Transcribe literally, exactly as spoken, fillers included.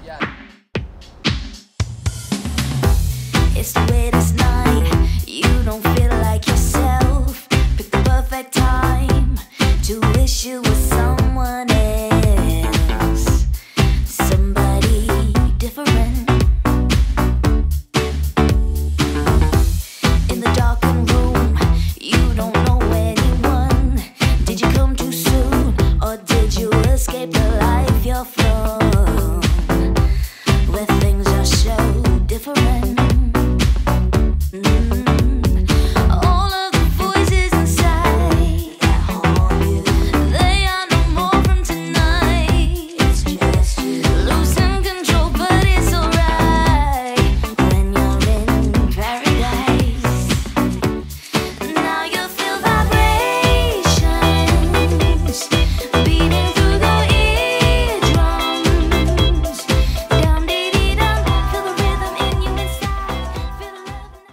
Yeah. It's the weirdest night, you don't feel like yourself. Pick the perfect time to wish you